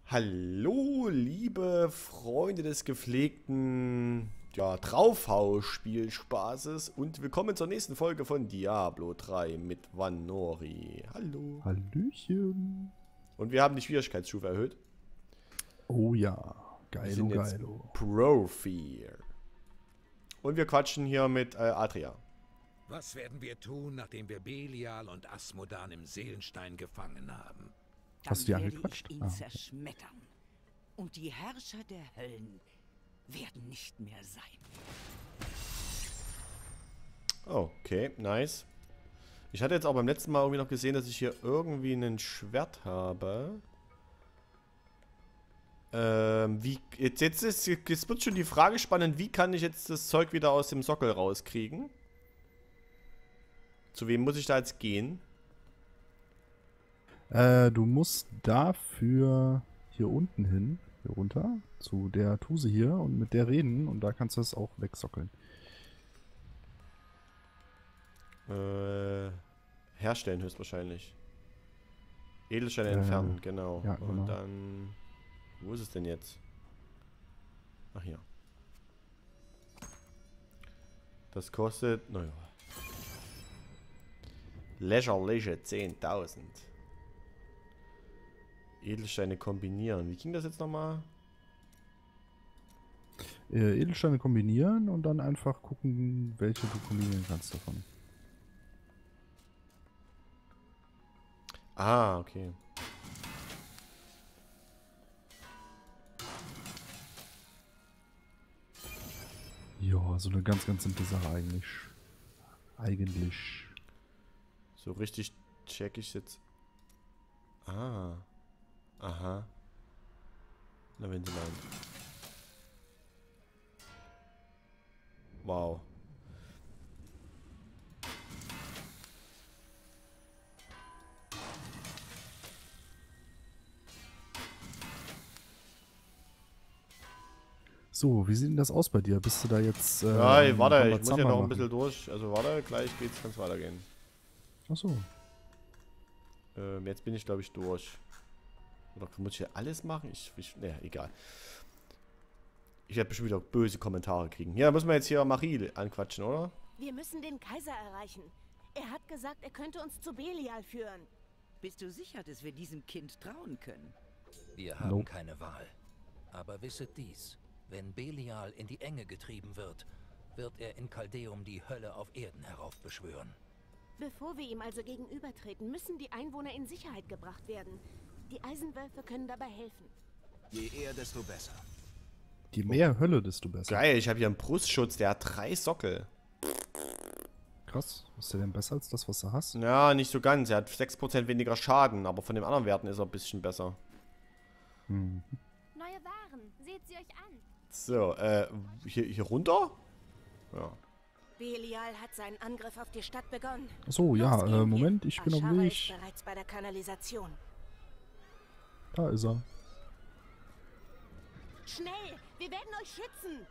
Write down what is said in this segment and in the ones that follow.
Hallo, liebe Freunde des gepflegten Draufhaus-Spielspaßes und willkommen zur nächsten Folge von Diablo 3 mit Vanori. Hallo. Hallöchen. Und wir haben die Schwierigkeitsstufe erhöht. Oh ja, Wir geilo, sind jetzt geilo. Profi. Und wir quatschen hier mit Adria. Was werden wir tun, nachdem wir Belial und Asmodan im Seelenstein gefangen haben? Hast du die Dann werde angequatscht? ich ihn Ah. zerschmettern. Und die Herrscher der Höllen werden nicht mehr sein. Okay, nice. Ich hatte jetzt auch beim letzten Mal irgendwie noch gesehen, dass ich hier irgendwie ein Schwert habe. Jetzt wird schon die Frage spannend, wie kann ich jetzt das Zeug wieder aus dem Sockel rauskriegen? Zu wem muss ich da jetzt gehen? Du musst dafür hier unten hin, hier runter, zu der Tuse hier und mit der reden und da kannst du es auch wegsockeln. Herstellen höchstwahrscheinlich. Edelsteine entfernen, genau. ja, genau. Und dann... Wo ist es denn jetzt? Ach hier. Das kostet... Naja. Lächerliche 10.000. Edelsteine kombinieren. Wie ging das jetzt nochmal? Edelsteine kombinieren und dann einfach gucken, welche du kombinieren kannst davon. Ah, okay. Ja, so eine ganz, ganz simple Sache eigentlich. Eigentlich. So richtig check ich jetzt. Ah. Aha. Na, wenn sie meinen. Wow. So, wie sieht denn das aus bei dir? Bist du da jetzt... Ja, warte, ich muss Rambazamba ja noch ein machen? bisschen durch. Also warte, gleich kann es weitergehen. Achso. Jetzt bin ich, glaube ich, durch. Oder muss ich hier alles machen? Naja, egal. Ich werde bestimmt wieder böse Kommentare kriegen. Ja, müssen wir jetzt hier Marie anquatschen, oder? Wir müssen den Kaiser erreichen. Er hat gesagt, er könnte uns zu Belial führen. Bist du sicher, dass wir diesem Kind trauen können? Wir haben Nope. keine Wahl. Aber wisset dies, wenn Belial in die Enge getrieben wird, wird er in Kaldeum die Hölle auf Erden heraufbeschwören. Bevor wir ihm also gegenübertreten, müssen die Einwohner in Sicherheit gebracht werden. Die Eisenwölfe können dabei helfen. Je eher, desto besser. Je mehr Hölle, desto besser. Geil, ich habe hier einen Brustschutz, der hat 3 Sockel. Krass. Ist der denn besser als das, was du hast? Ja, nicht so ganz. Er hat 6% weniger Schaden, aber von den anderen Werten ist er ein bisschen besser. Hm. Neue Waren, seht sie euch an. So, hier runter? Ja. Belial hat seinen Angriff auf die Stadt begonnen. Achso, ja, Los, gehen wir. Moment, ich bin auf dem Ashara Weg. ist bereits bei der Kanalisation. Da ist er. Schnell, wir werden euch schützen.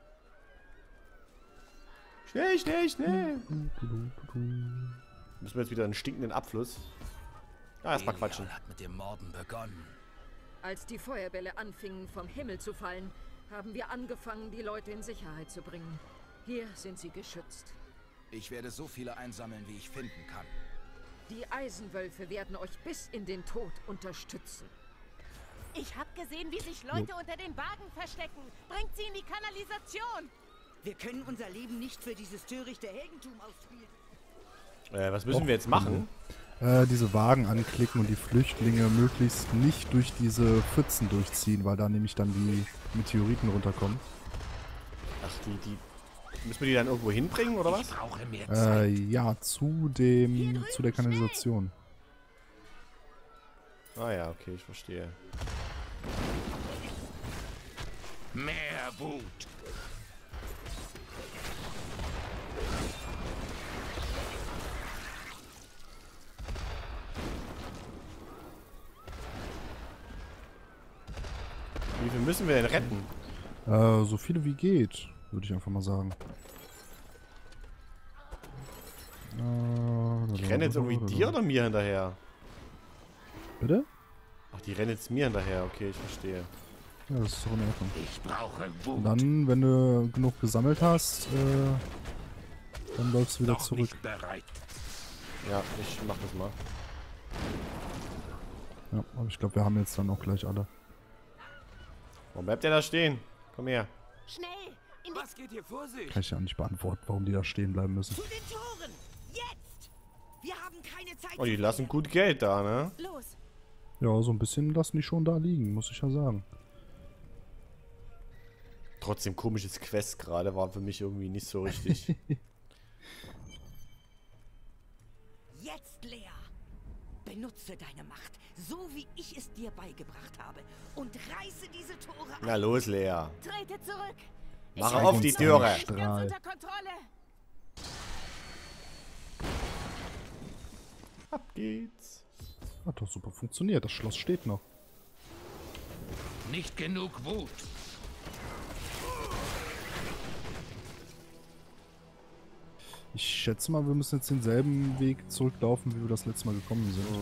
Schnell, schnell, schnell. Müssen wir jetzt wieder einen stinkenden Abfluss. Ah, erstmal quatschen. Belial hat mit dem Morden begonnen. Als die Feuerbälle anfingen vom Himmel zu fallen, haben wir angefangen, die Leute in Sicherheit zu bringen. Hier sind sie geschützt. Ich werde so viele einsammeln, wie ich finden kann. Die Eisenwölfe werden euch bis in den Tod unterstützen. Ich hab gesehen, wie sich Leute unter den Wagen verstecken. Bringt sie in die Kanalisation. Wir können unser Leben nicht für dieses törichte Heldentum ausspielen. Was müssen wir jetzt machen? Diese Wagen anklicken und die Flüchtlinge möglichst nicht durch diese Pfützen durchziehen, weil da nämlich dann die Meteoriten runterkommen. Ach, müssen wir die dann irgendwo hinbringen, oder was? Ich brauche mehr Zeit. Ja, zu der Kanalisation. Ah ja, okay, ich verstehe. Mehr Wut. Wie viel müssen wir denn retten? So viele wie geht, würde ich einfach mal sagen. Ich renne jetzt irgendwie dir oder mir hinterher? Bitte? Ach, die rennen jetzt mir hinterher. Okay, ich verstehe. Ja, das ist doch in Ordnung. Ich brauche Und Wut. dann, wenn du genug gesammelt hast, dann läufst du wieder Noch zurück. nicht bereit. Ja, ich mach das mal. Ja, aber ich glaube, wir haben jetzt dann auch gleich alle. Warum bleibt der da stehen? Komm her. Schnell! In die Was geht hier vor sich? Kann ich ja nicht beantworten, warum die da stehen bleiben müssen. Zu den Toren! Jetzt! Wir haben keine Zeit. Oh, die zu lassen verlieren. gut Geld da, ne? los! Ja, so ein bisschen lassen die schon da liegen, muss ich ja sagen. Trotzdem komisches Quest gerade, war für mich irgendwie nicht so richtig. Jetzt, Lea! Benutze deine Macht, so wie ich es dir beigebracht habe, und reiße diese Tore Na ab. los, Lea. Trete zurück! Mach Zeig auf uns die einen Türe. Ich bin Strahl. unter Kontrolle! Ab geht's. Hat doch super funktioniert, das Schloss steht noch. Nicht genug Wut. Ich schätze mal, wir müssen jetzt denselben Weg zurücklaufen, wie wir das letzte Mal gekommen sind.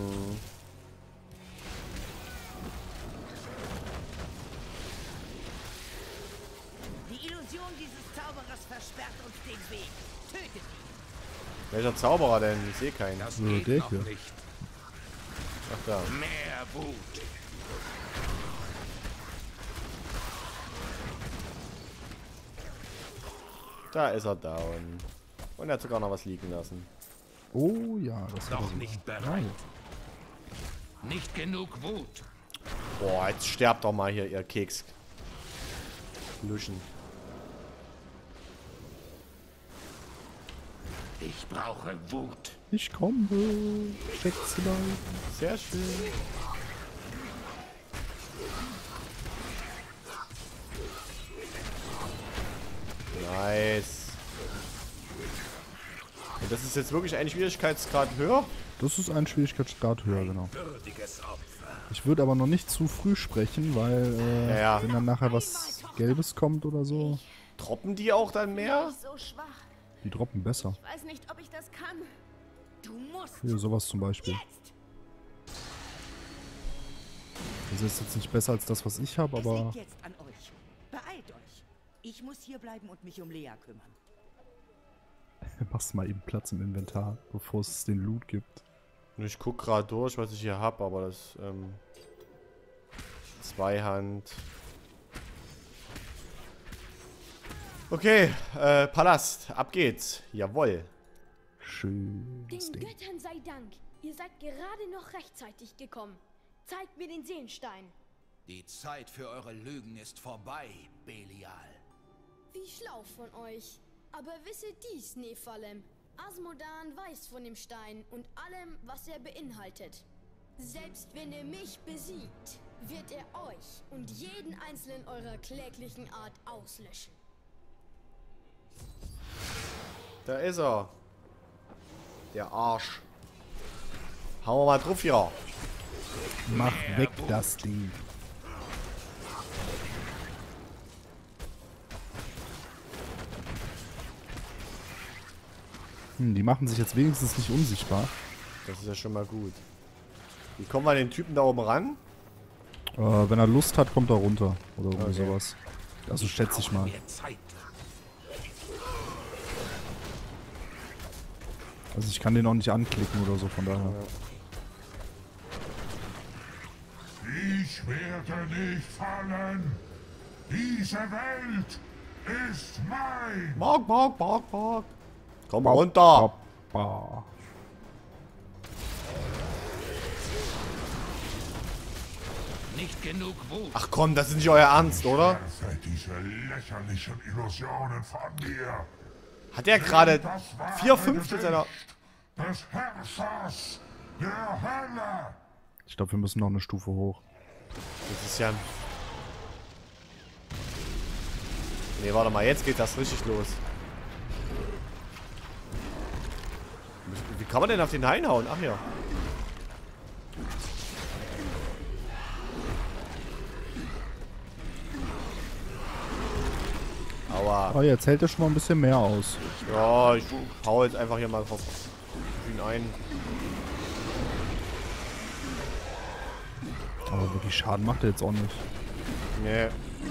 Die Illusion dieses Zauberers versperrt uns den Weg. Tötet ihn! Welcher Zauberer denn? Ich sehe keinen. Das Ja, geht der noch hier. nicht. Ach da. Mehr Wut. Da ist er down. Und er hat sogar noch was liegen lassen. Oh ja, das hat er Noch so. nicht bereit. Nicht genug Wut. Boah, jetzt sterbt doch mal hier, ihr Keks. Luschen. Ich brauche Wut. Ich komme. Schätzelein. Sehr schön. Nice. Und das ist jetzt wirklich ein Schwierigkeitsgrad höher? Das ist ein Schwierigkeitsgrad höher, genau. Würdiges Opfer. Ich würde aber noch nicht zu früh sprechen, weil Ja. wenn dann nachher was Gelbes kommt oder so, Droppen die auch dann mehr? Ich bin so schwach. die droppen besser. Ich weiß nicht, ob ich das kann. Du musst Hier, sowas zum Beispiel. jetzt! Das ist jetzt nicht besser als das, was ich habe, Es aber liegt jetzt an euch. Beeilt euch. Ich muss hier bleiben und mich um Lea kümmern. machst mal eben Platz im Inventar, bevor es den Loot gibt. Und ich guck gerade durch, was ich hier habe, aber das, Zweihand. Okay, Palast, ab geht's. Jawohl. Schönes Den Ding. Göttern sei Dank. Ihr seid gerade noch rechtzeitig gekommen. Zeigt mir den Seelenstein. Die Zeit für eure Lügen ist vorbei, Belial. Wie schlau von euch. Aber wisset dies, Nephalem. Asmodan weiß von dem Stein und allem, was er beinhaltet. Selbst wenn er mich besiegt, wird er euch und jeden einzelnen eurer kläglichen Art auslöschen. Da ist er. Der Arsch. Hauen wir mal drauf hier. Mach weg das Ding. Die machen sich jetzt wenigstens nicht unsichtbar. Das ist ja schon mal gut. Wie kommen wir an den Typen da oben ran? Wenn er Lust hat, kommt er runter. Oder irgendwie Okay. sowas. Also schätze ich mal. Mehr Zeit. Also ich kann den auch nicht anklicken oder so, von daher. Ich werde nicht fallen. Diese Welt ist mein. Mark, Mark, Mark, Mark. Komm runter. Hoppa. Nicht genug Wut. Ach komm, das ist nicht euer Ernst, oder? Werfe diese lächerlichen Illusionen von mir. Hat er gerade Das wahre 4/5 seiner... Gesicht des Herrschers der Hölle. Ich glaube, wir müssen noch eine Stufe hoch. Das ist ja... Nee, warte mal, jetzt geht das richtig los. Wie kann man denn auf den reinhauen? Ach ja. Aua. Oh, jetzt hält er schon mal ein bisschen mehr aus. Ja, ich hau jetzt einfach hier mal drauf ihn ein. Aber wirklich Schaden macht er jetzt auch nicht. Nee.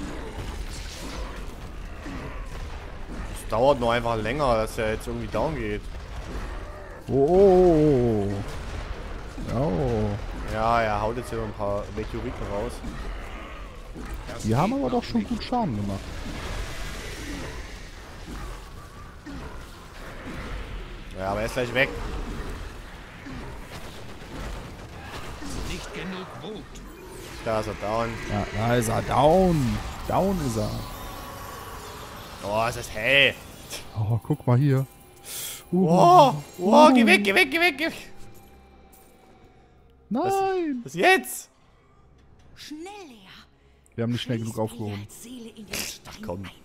Es dauert nur einfach länger, dass er jetzt irgendwie down geht. Oh. Oh. Ja, er haut jetzt hier noch ein paar Meteoriten raus. Die haben aber doch schon gut Schaden gemacht. Ja, aber er ist gleich weg. Nicht genug Wut. Da ist er down. Ja, da ist er. Down. Down ist er. Oh, es ist hell. Oh, guck mal hier. Oh, geh weg, geh weg, geh weg, geh weg. Nein. Was jetzt? Schnell, Lea. Wir haben nicht schnell genug aufgehoben. Seele in den Stein Komm. ein.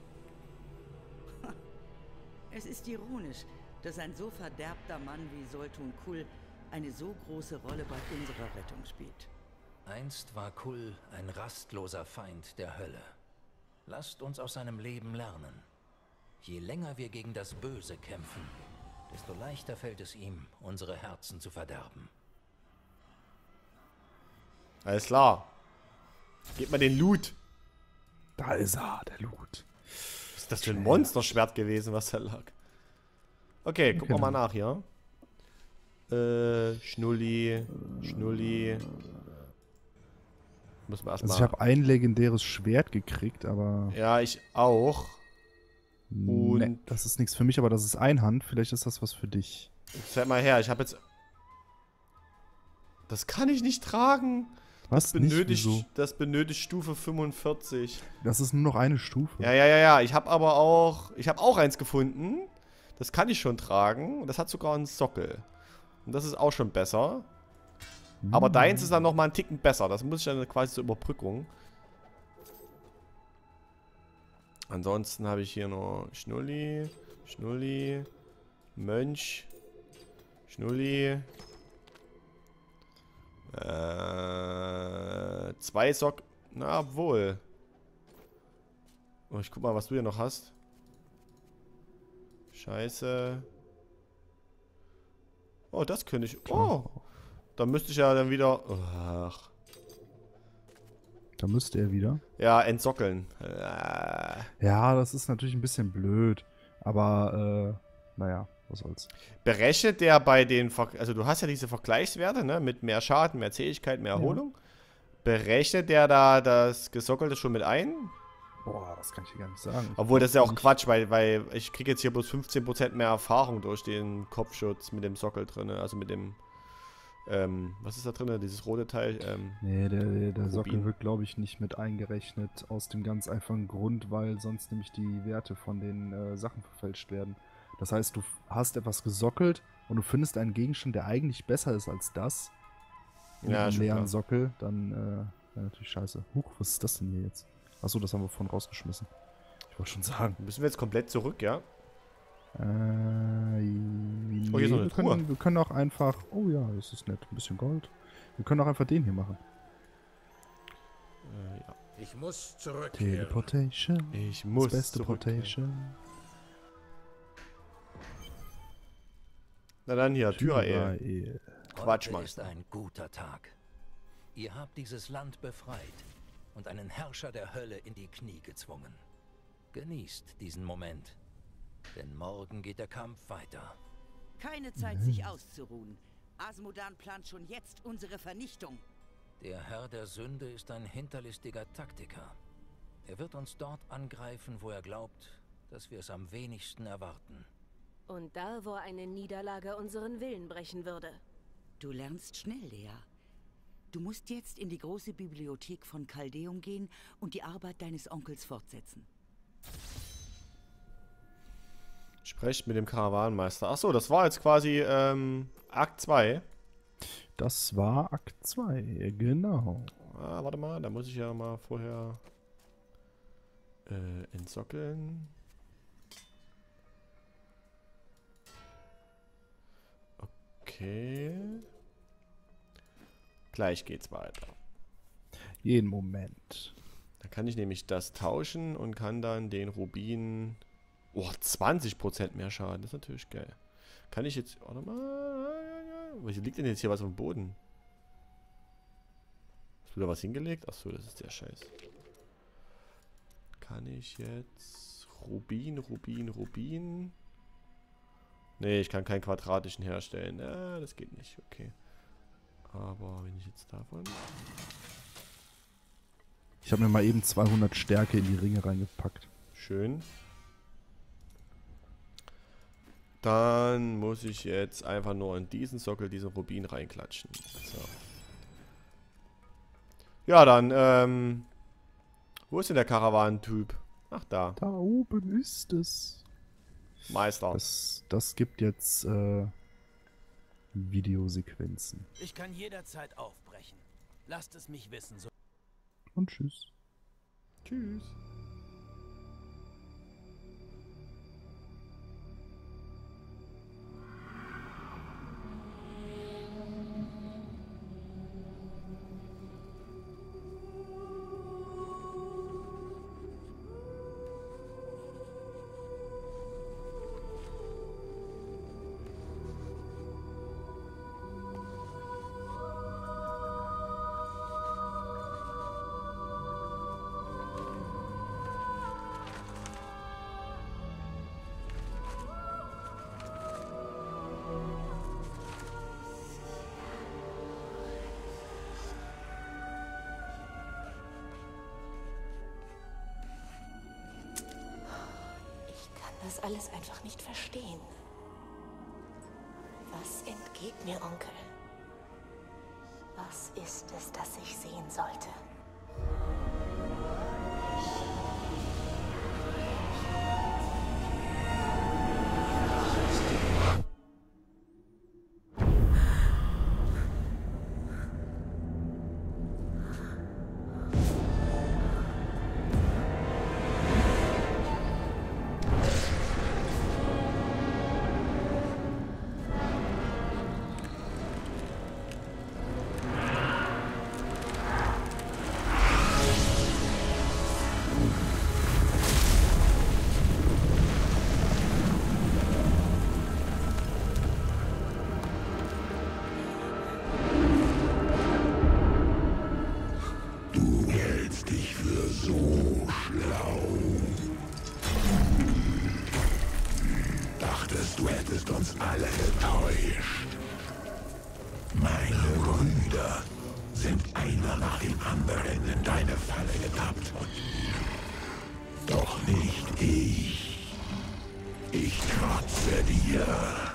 Es ist ironisch, dass ein so verderbter Mann wie Soltun Kull eine so große Rolle bei unserer Rettung spielt. Einst war Kull ein rastloser Feind der Hölle. Lasst uns aus seinem Leben lernen. Je länger wir gegen das Böse kämpfen, desto leichter fällt es ihm, unsere Herzen zu verderben. Alles klar. Gib mal den Loot. Da ist er, der Loot. Was ist das für ein Monsterschwert gewesen, was da lag? Okay, gucken wir mal nach hier. Schnulli. Schnulli. Müssen wir erstmal. Also ich habe ein legendäres Schwert gekriegt, aber... Ja, ich auch. Und Nee, das ist nichts für mich, aber das ist Einhand. Vielleicht ist das was für dich. zeig mal her, ich habe jetzt... Das kann ich nicht tragen. Was? Nicht? Wieso? Das benötigt Stufe 45. Das ist nur noch eine Stufe. Ja. Ich habe aber auch... Ich habe auch eins gefunden. Das kann ich schon tragen. Und das hat sogar einen Sockel. Und das ist auch schon besser. Aber deins ist dann nochmal einen Ticken besser. Das muss ich dann quasi zur Überbrückung. Ansonsten habe ich hier noch Schnulli, Schnulli, Mönch, Schnulli. 2 Sock. Na wohl. Oh, ich guck mal, was du hier noch hast. Scheiße. Oh, das könnte ich. Oh. Da müsste ich ja dann wieder. Ach. Da müsste er wieder. Ja, entsockeln. Ja, das ist natürlich ein bisschen blöd. Aber, naja, was soll's. Berechnet der bei den. Also, du hast ja diese Vergleichswerte, ne? Mit mehr Schaden, mehr Zähigkeit, mehr Erholung. Ja. Berechnet der da das Gesockelte schon mit ein? Boah, das kann ich dir gar nicht sagen. Obwohl, das ist ja auch Quatsch, weil ich kriege jetzt hier bloß 15% mehr Erfahrung durch den Kopfschutz mit dem Sockel drin. Also mit dem. Was ist da drin? Dieses rote Teil? Nee, der Sockel wird, glaube ich, nicht mit eingerechnet. Aus dem ganz einfachen Grund, weil sonst nämlich die Werte von den Sachen verfälscht werden. Das heißt, du hast etwas gesockelt und du findest einen Gegenstand, der eigentlich besser ist als das. Mit einem leeren Sockel, dann natürlich scheiße. Huch, was ist das denn hier jetzt? Achso, das haben wir vorhin rausgeschmissen. Ich wollte schon sagen. Müssen wir jetzt komplett zurück, ja? Nee, oh, hier ist noch eine Truhe. Wir können auch einfach... Oh ja, das ist nett. Ein bisschen Gold. Wir können auch einfach den hier machen. Ja. Ich muss zurück. Teleportation. Ich muss das beste Portation. Na dann hier, Tyrael. Quatsch, Mann. Heute ist ein guter Tag. Ihr habt dieses Land befreit und einen Herrscher der Hölle in die Knie gezwungen. Genießt diesen Moment. Denn morgen geht der Kampf weiter. Keine Zeit, sich auszuruhen. Asmodan plant schon jetzt unsere Vernichtung. Der Herr der Sünde ist ein hinterlistiger Taktiker. Er wird uns dort angreifen, wo er glaubt, dass wir es am wenigsten erwarten. Und da, wo eine Niederlage unseren Willen brechen würde. Du lernst schnell, Lea. Du musst jetzt in die große Bibliothek von Caldeum gehen und die Arbeit deines Onkels fortsetzen. Sprecht mit dem Karawanenmeister. Achso, das war jetzt quasi Akt 2. Das war Akt 2, genau. Ah, warte mal, da muss ich ja mal vorher entsockeln. Okay. Gleich geht's weiter. Jeden Moment. Da kann ich nämlich das tauschen und kann dann den Rubin... Oh, 20% mehr Schaden. Das ist natürlich geil. Kann ich jetzt... Warte mal... Wieso liegt denn jetzt hier was auf dem Boden? Hast du da was hingelegt? Achso, das ist der Scheiß. Kann ich jetzt... Rubin... Nee, ich kann keinen quadratischen herstellen. Das geht nicht. Okay. Aber wenn ich jetzt davon... Ich habe mir mal eben 200 Stärke in die Ringe reingepackt. Schön. Dann muss ich jetzt einfach nur in diesen Sockel diesen Rubin reinklatschen. So. Ja, dann, wo ist denn der Karawanentyp? Ach, da. Da oben ist es. Meister. Das gibt jetzt, Videosequenzen. Ich kann jederzeit aufbrechen. Lasst es mich wissen. So Und tschüss. Tschüss. Das alles einfach nicht verstehen. Was entgeht mir, Onkel? Was ist es, das ich sehen sollte? Du hättest uns alle getäuscht. Meine Brüder sind einer nach dem anderen in deine Falle getappt. Doch nicht ich. Ich trotze dir.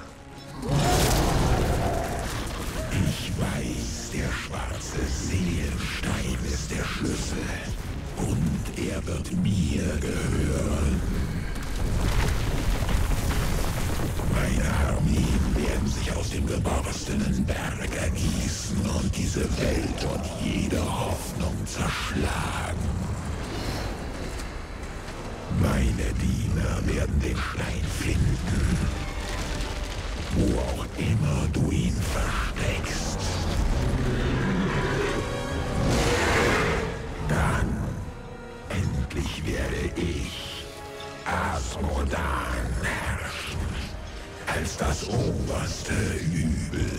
Ich weiß, der schwarze Seelenstein ist der Schlüssel. Und er wird mir gehören. Meine Armeen werden sich aus dem geborstenen Berg ergießen und diese Welt und jede Hoffnung zerschlagen. Meine Diener werden den Stein finden, wo auch immer du ihn versteckst. Dann endlich werde ich Asmodan herrschen. Als das oberste Übel.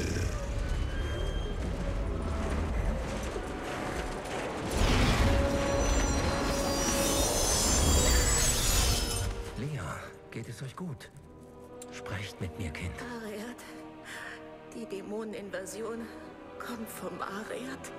Lea, geht es euch gut? Sprecht mit mir, Kind. Ariad. Die Dämoneninvasion kommt vom Ariad.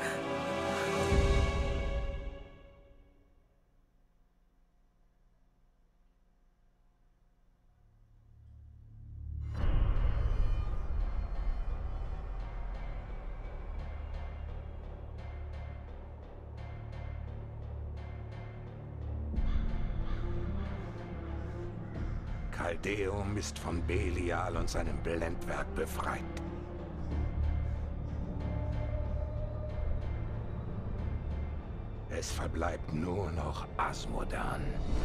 Caldeum ist von Belial und seinem Blendwerk befreit. Es verbleibt nur noch Asmodan.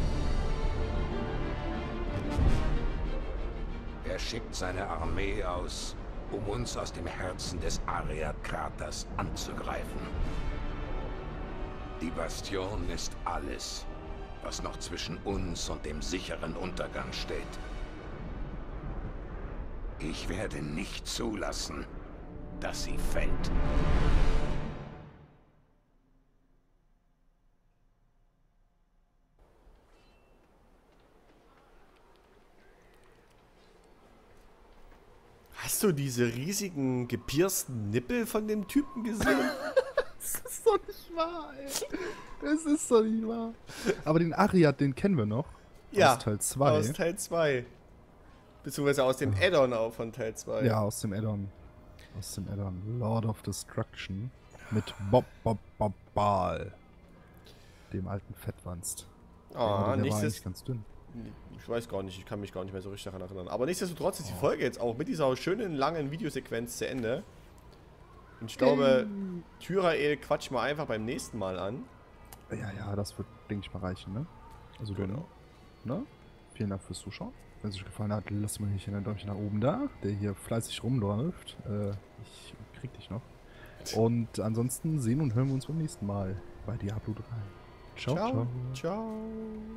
Er schickt seine Armee aus, um uns aus dem Herzen des Ariad-Kraters anzugreifen. Die Bastion ist alles, was noch zwischen uns und dem sicheren Untergang steht. Ich werde nicht zulassen, dass sie fällt. Hast du diese riesigen gepiersten Nippel von dem Typen gesehen? Das ist doch nicht wahr, ey. Das ist doch nicht wahr. Aber den Ariad, den kennen wir noch. Ja, aus Teil 2. Aus Teil 2. Beziehungsweise aus dem Add-on auch von Teil 2. Ja, aus dem Add-on. Aus dem Add-on. Lord of Destruction. Mit Bob Baal. Dem alten Fettwanst. Ah, der war nicht eigentlich ganz dünn. Ich weiß gar nicht, ich kann mich gar nicht mehr so richtig daran erinnern. Aber nichtsdestotrotz ist die Folge jetzt auch mit dieser schönen, langen Videosequenz zu Ende. Und ich glaube, Tyrael quatschen wir einfach beim nächsten Mal an. Ja, das wird, denke ich mal, reichen, ne? Also genau. Ne? Vielen Dank fürs Zuschauen. Wenn es euch gefallen hat, lasst mal hier ein Däumchen nach oben da, der hier fleißig rumläuft. Ich krieg dich noch. Und ansonsten sehen und hören wir uns beim nächsten Mal bei Diablo 3. Ciao, ciao. Ciao.